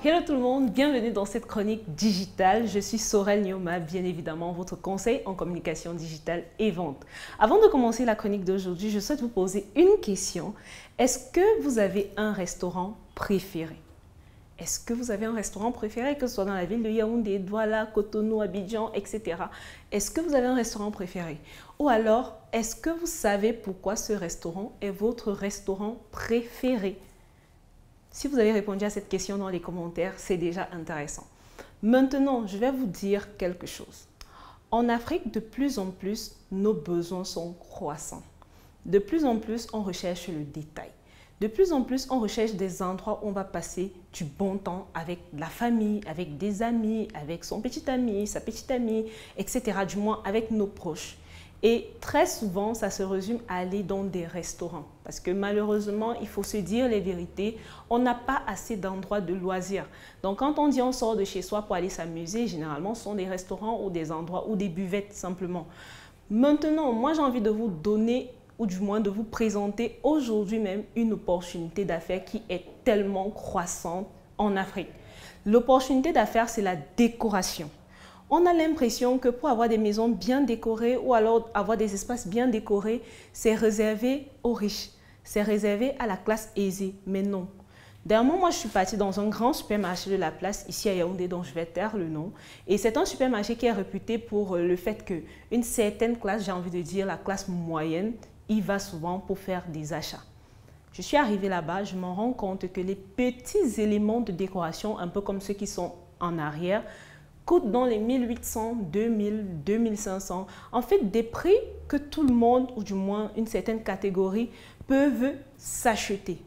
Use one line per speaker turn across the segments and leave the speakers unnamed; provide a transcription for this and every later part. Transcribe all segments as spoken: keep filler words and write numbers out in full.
Hello tout le monde, bienvenue dans cette chronique digitale. Je suis Sorel Nyoma, bien évidemment, votre conseil en communication digitale et vente. Avant de commencer la chronique d'aujourd'hui, je souhaite vous poser une question. Est-ce que vous avez un restaurant préféré? Est-ce que vous avez un restaurant préféré, que ce soit dans la ville de Yaoundé, Douala, Cotonou, Abidjan, et cetera. Est-ce que vous avez un restaurant préféré? Ou alors, est-ce que vous savez pourquoi ce restaurant est votre restaurant préféré? Si vous avez répondu à cette question dans les commentaires, c'est déjà intéressant. Maintenant, je vais vous dire quelque chose. En Afrique, de plus en plus, nos besoins sont croissants. De plus en plus, on recherche le détail. De plus en plus, on recherche des endroits où on va passer du bon temps avec la famille, avec des amis, avec son petit ami, sa petite amie, et cetera. Du moins, avec nos proches. Et très souvent, ça se résume à aller dans des restaurants. Parce que malheureusement, il faut se dire les vérités, on n'a pas assez d'endroits de loisirs. Donc quand on dit on sort de chez soi pour aller s'amuser, généralement ce sont des restaurants ou des endroits ou des buvettes simplement. Maintenant, moi j'ai envie de vous donner, ou du moins de vous présenter aujourd'hui même une opportunité d'affaires qui est tellement croissante en Afrique. L'opportunité d'affaires, c'est la décoration. On a l'impression que pour avoir des maisons bien décorées ou alors avoir des espaces bien décorés, c'est réservé aux riches, c'est réservé à la classe aisée, mais non. Dernièrement, moi, je suis partie dans un grand supermarché de la place, ici à Yaoundé, dont je vais taire le nom. Et c'est un supermarché qui est réputé pour le fait qu'une certaine classe, j'ai envie de dire la classe moyenne, y va souvent pour faire des achats. Je suis arrivée là-bas, je me rends compte que les petits éléments de décoration, un peu comme ceux qui sont en arrière, coûtent dans les mille huit cents, deux mille, deux mille cinq cents. En fait, des prix que tout le monde, ou du moins une certaine catégorie, peuvent s'acheter.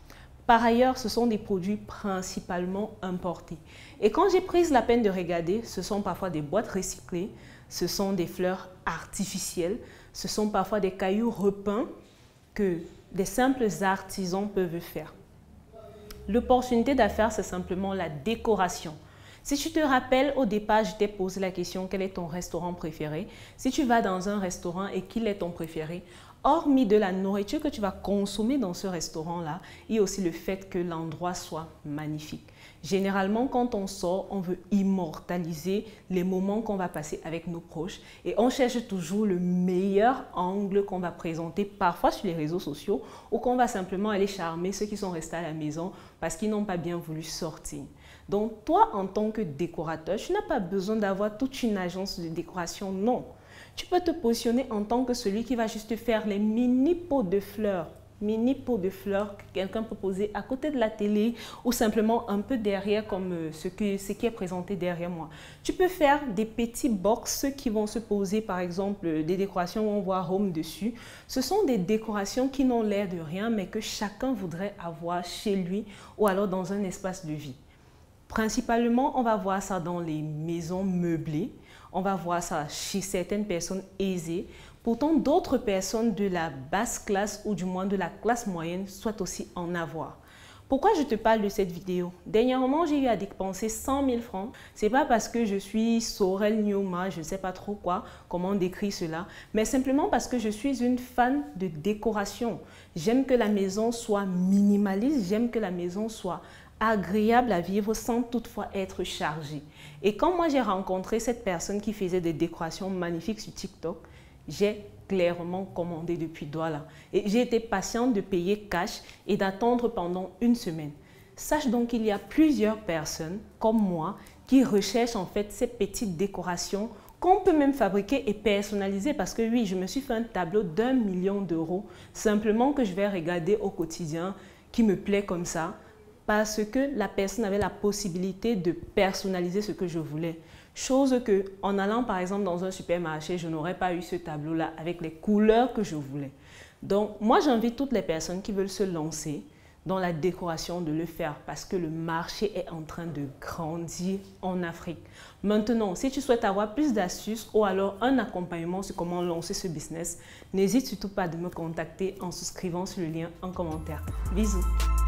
Par ailleurs, ce sont des produits principalement importés. Et quand j'ai pris la peine de regarder, ce sont parfois des boîtes recyclées, ce sont des fleurs artificielles, ce sont parfois des cailloux repeints que des simples artisans peuvent faire. L'opportunité d'affaires, c'est simplement la décoration. Si tu te rappelles, au départ, je t'ai posé la question, quel est ton restaurant préféré? Si tu vas dans un restaurant et qu'il est ton préféré, hormis de la nourriture que tu vas consommer dans ce restaurant-là, il y a aussi le fait que l'endroit soit magnifique. Généralement, quand on sort, on veut immortaliser les moments qu'on va passer avec nos proches et on cherche toujours le meilleur angle qu'on va présenter, parfois sur les réseaux sociaux, ou qu'on va simplement aller charmer ceux qui sont restés à la maison parce qu'ils n'ont pas bien voulu sortir. Donc, toi, en tant que décorateur, tu n'as pas besoin d'avoir toute une agence de décoration, non. Tu peux te positionner en tant que celui qui va juste faire les mini pots de fleurs, mini pots de fleurs que quelqu'un peut poser à côté de la télé ou simplement un peu derrière comme ce, que, ce qui est présenté derrière moi. Tu peux faire des petits box qui vont se poser, par exemple, des décorations où on voit Home dessus. Ce sont des décorations qui n'ont l'air de rien, mais que chacun voudrait avoir chez lui ou alors dans un espace de vie. Principalement, on va voir ça dans les maisons meublées, on va voir ça chez certaines personnes aisées. Pourtant, d'autres personnes de la basse classe ou du moins de la classe moyenne souhaitent aussi en avoir. Pourquoi je te parle de cette vidéo? Dernièrement, j'ai eu à dépenser cent mille francs. Ce n'est pas parce que je suis Sorel Nyoma, je ne sais pas trop quoi, comment on décrit cela, mais simplement parce que je suis une fan de décoration. J'aime que la maison soit minimaliste, j'aime que la maison soit agréable à vivre sans toutefois être chargée. Et quand moi j'ai rencontré cette personne qui faisait des décorations magnifiques sur TikTok, j'ai clairement commandé depuis Douala. Et j'ai été patiente de payer cash et d'attendre pendant une semaine. Sache donc qu'il y a plusieurs personnes comme moi qui recherchent en fait ces petites décorations qu'on peut même fabriquer et personnaliser parce que oui, je me suis fait un tableau d'un million d'euros simplement que je vais regarder au quotidien qui me plaît comme ça, parce que la personne avait la possibilité de personnaliser ce que je voulais. Chose que, en allant par exemple dans un supermarché, je n'aurais pas eu ce tableau-là avec les couleurs que je voulais. Donc, moi, j'invite toutes les personnes qui veulent se lancer dans la décoration de le faire parce que le marché est en train de grandir en Afrique. Maintenant, si tu souhaites avoir plus d'astuces ou alors un accompagnement sur comment lancer ce business, n'hésite surtout pas de me contacter en souscrivant sur le lien en commentaire. Bisous!